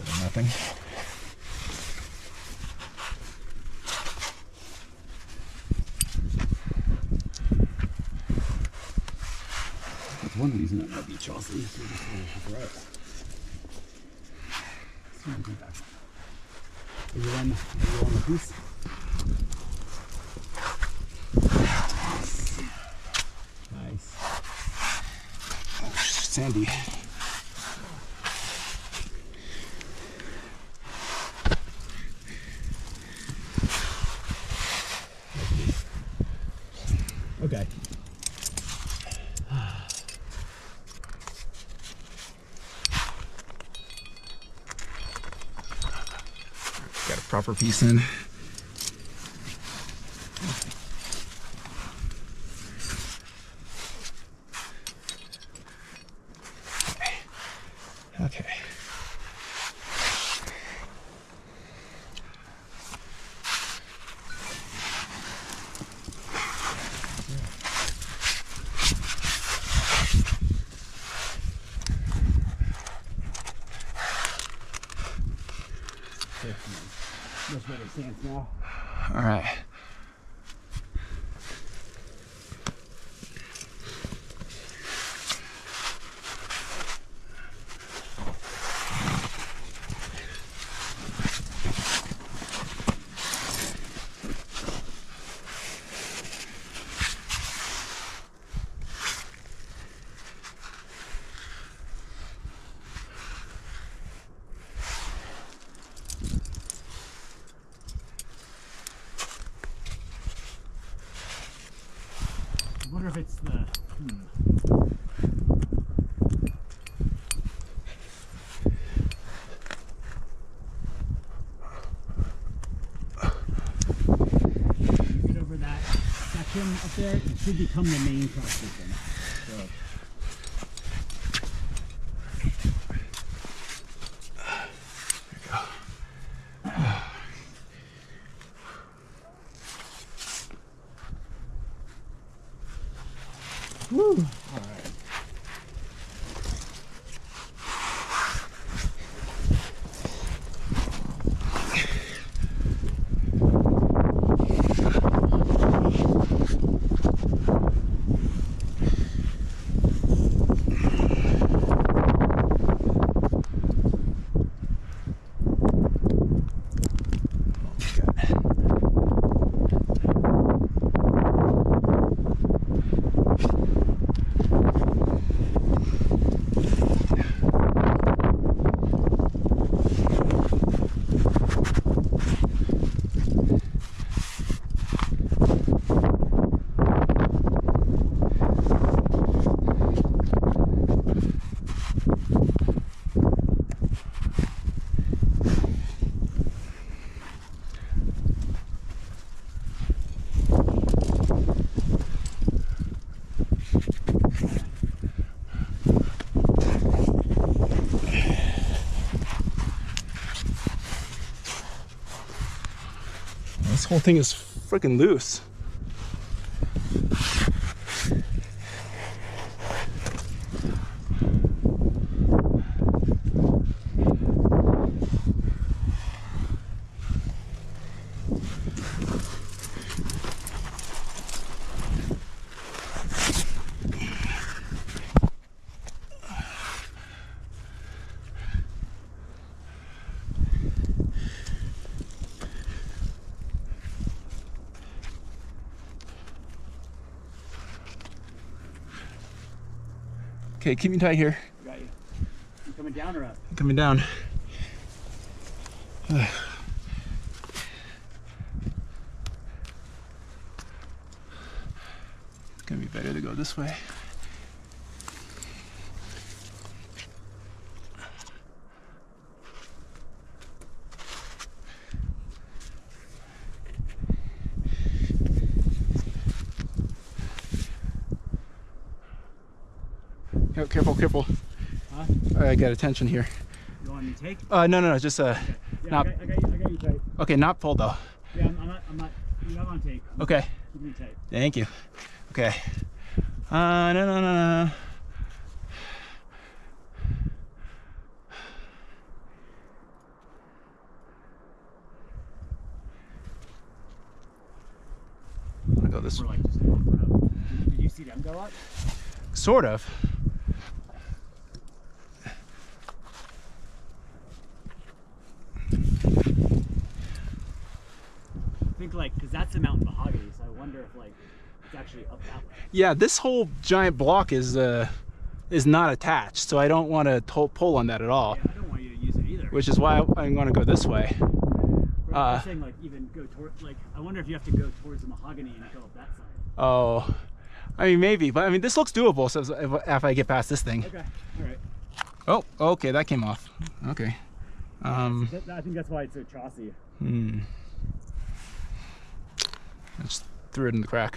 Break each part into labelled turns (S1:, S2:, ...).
S1: Nothing. There's one reason that might be Chelsea. Is you on the piece? Nice. Oh, sandy. Okay. Got a proper piece in. Okay. Much better stance now. All right. I wonder if it's the get over that section up there, it should become the main cross section. So. Woo! All right. This whole thing is freaking loose. Okay, keep me tight here.
S2: I got you. You coming down or up?
S1: I'm coming down. It's gonna be better to go this way. Oh, careful, careful.
S2: Huh?
S1: I got attention here.
S2: You want me to take?
S1: No, just
S2: Yeah,
S1: not.
S2: I got you tight.
S1: Okay, not pull though.
S2: Yeah, I'm not. You have on tape.
S1: Okay.
S2: Keep me tight.
S1: Thank you. Okay. No.
S3: this
S2: We're like just off road. Did you see them go up?
S3: sort of.
S2: I think like, cause that's the mountain mahogany, so I wonder if like it's actually up that way.
S3: Yeah, this whole giant block is not attached, so I don't want to pull on that at all.
S2: Yeah, I don't want you to use it either.
S3: Which is why I'm going to go this way.
S2: I'm saying like even go toward, like I wonder if you have to go towards the mahogany and go up that side.
S3: Oh, I mean maybe, but I mean this looks doable. So if I get past this thing.
S2: Okay, all right.
S3: Oh, okay, that came off. Okay.
S2: I think that's why it's so chossy.
S3: I just threw it in the crack.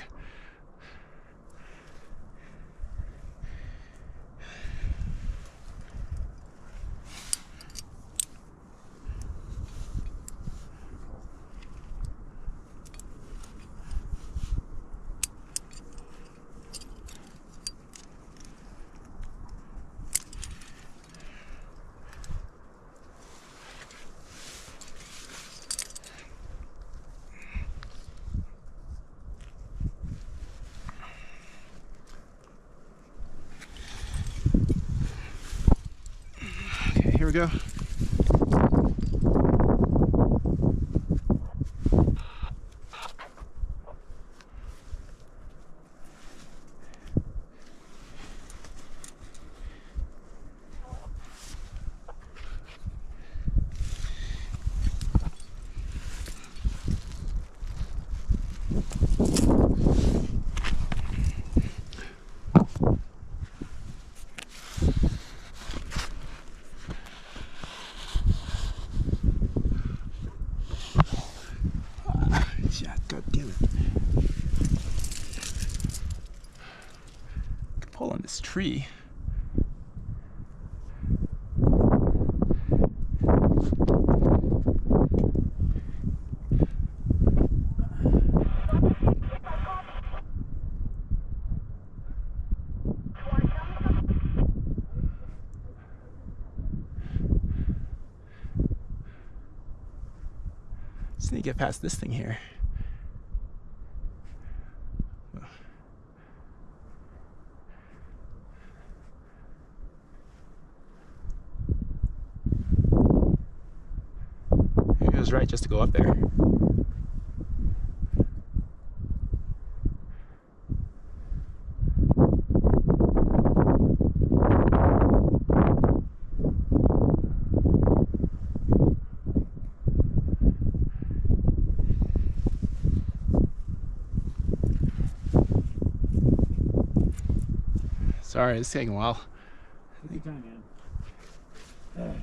S3: Okay, here we go. God damn it. I can pull on this tree. Just need to get past this thing here. Maybe it was right just to go up there. Sorry, it's taking a while.
S2: Take your time, man.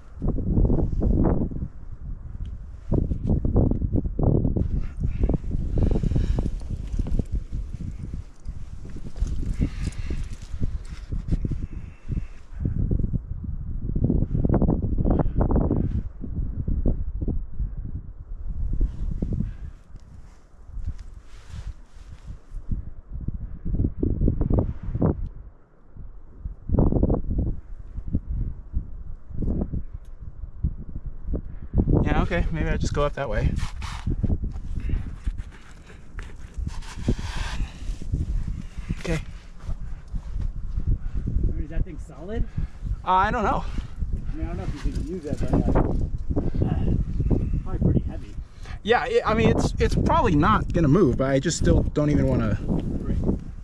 S3: Yeah, okay, maybe I just go up that way. Okay.
S2: I mean, is that thing solid?
S3: I don't know.
S2: I mean, I don't know if you can use it, but probably pretty heavy.
S3: Yeah, I mean, it's probably not gonna move, but I just still don't even want to.
S2: Great.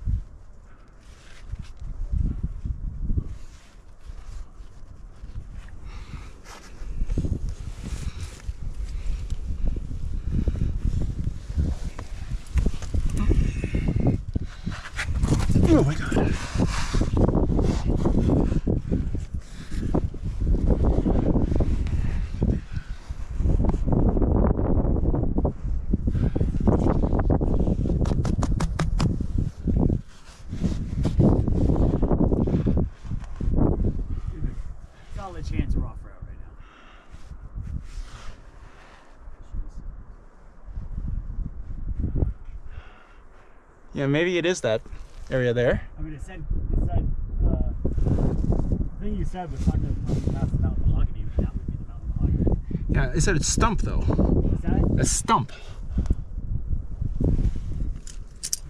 S3: Oh my God.
S2: Solid chance we're off route right now.
S3: Yeah, maybe it is that area there.
S2: I mean, it said, the thing you said was talking about past the mountain mahogany, but that would be the mountain mahogany.
S3: Yeah, it said it's stump though.
S2: What's that?
S3: A stump.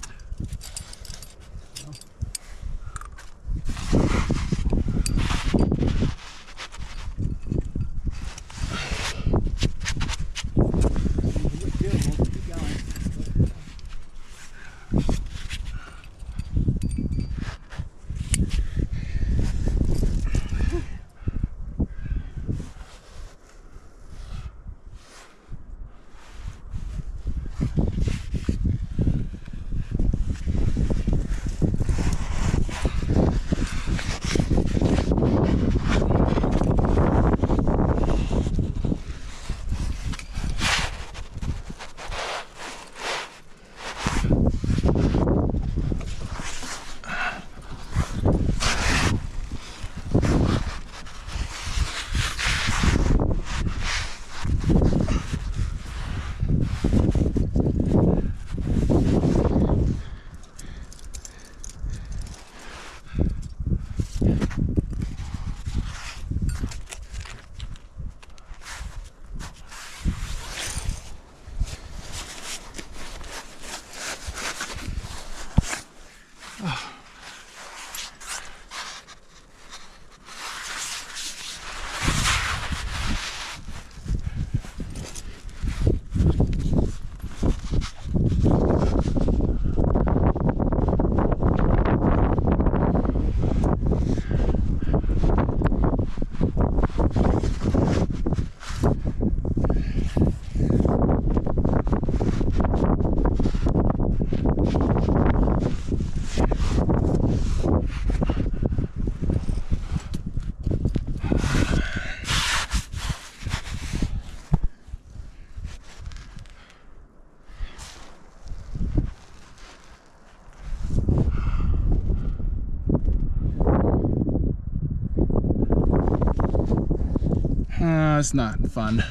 S3: it's not fun.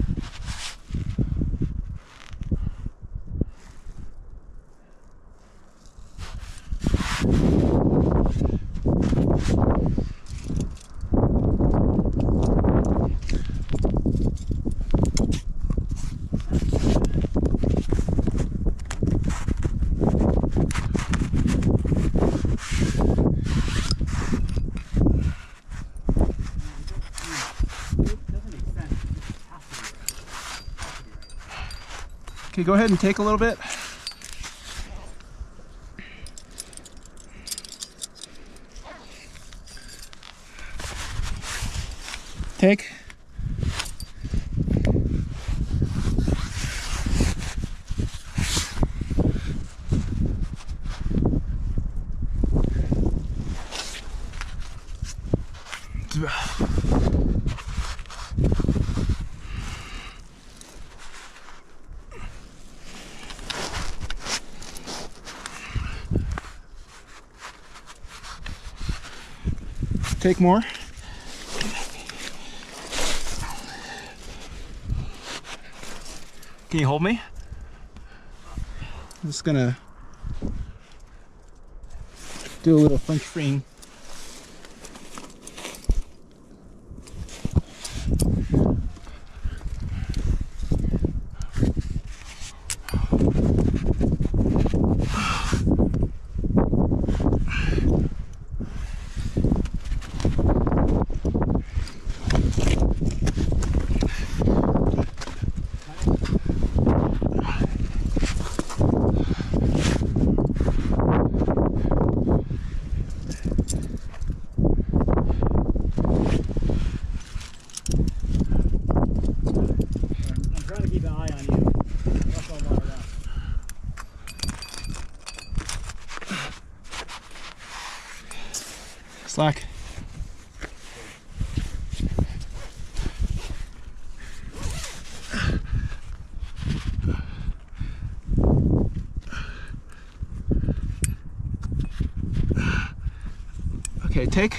S3: Okay, go ahead and take a little bit. Take. Take more. Can you hold me? I'm just gonna do a little French freeing. Slack. Okay, take.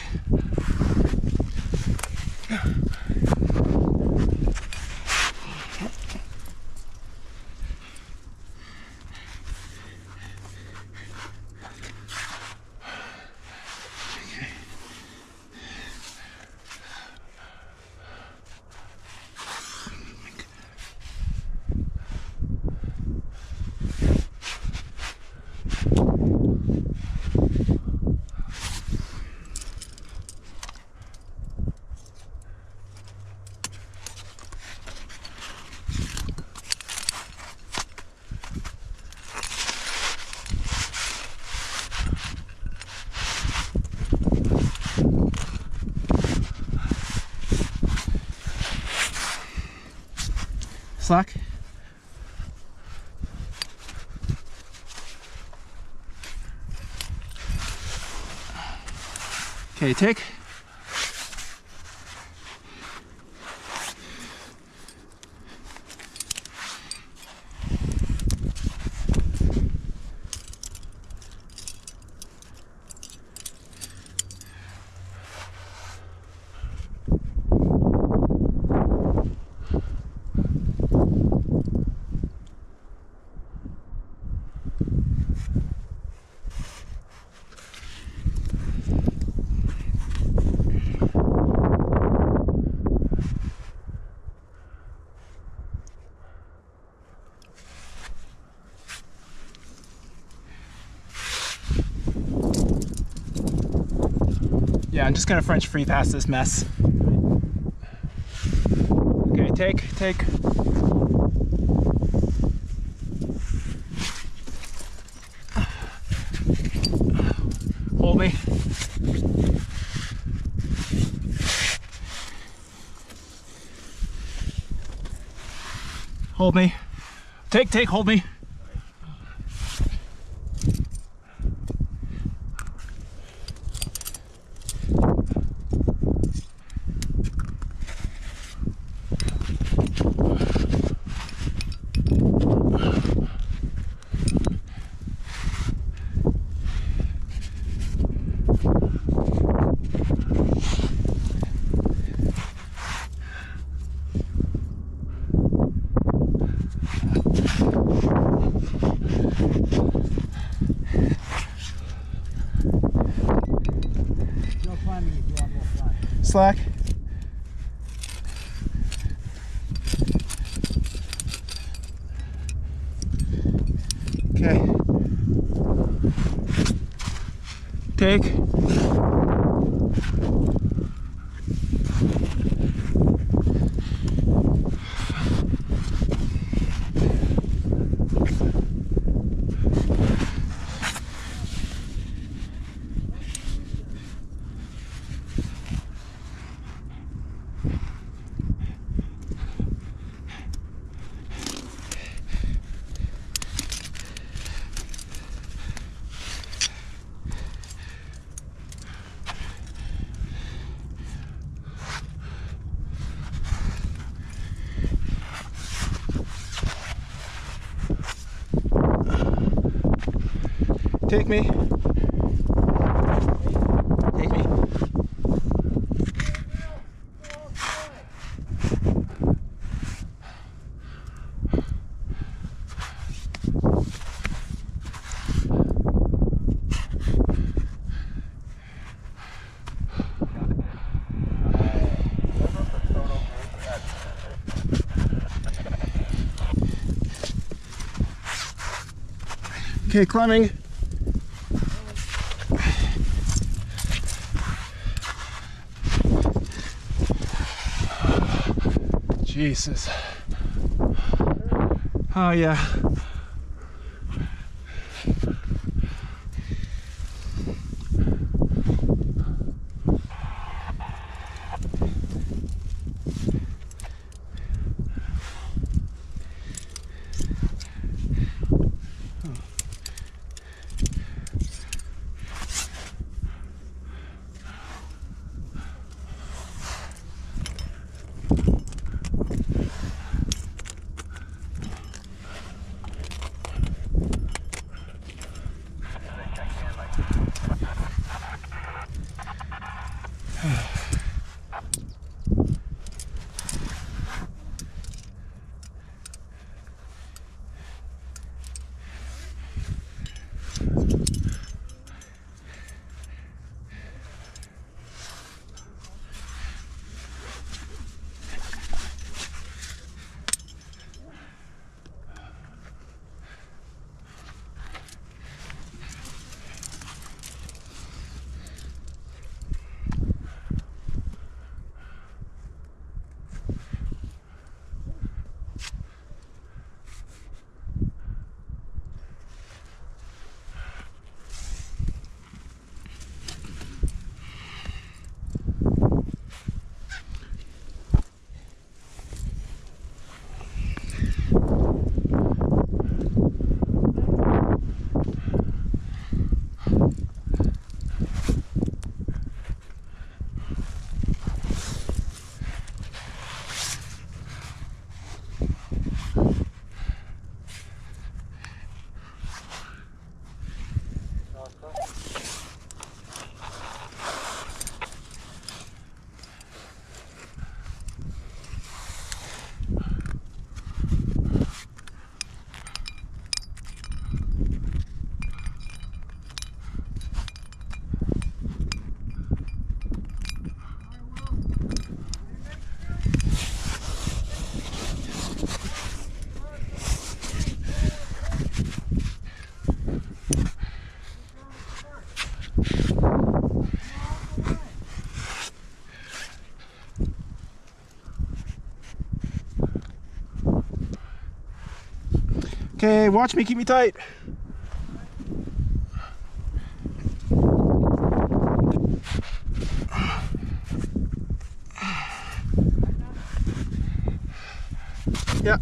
S3: Slack. Okay, take. Yeah, I'm just gonna French free past this mess. Okay, take. Hold me. Hold me. Take, hold me. slack. Okay. Take. Take me. Take me. Okay, climbing. Jesus. Oh yeah. Okay, watch me, keep me tight. Yeah.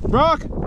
S3: Brock!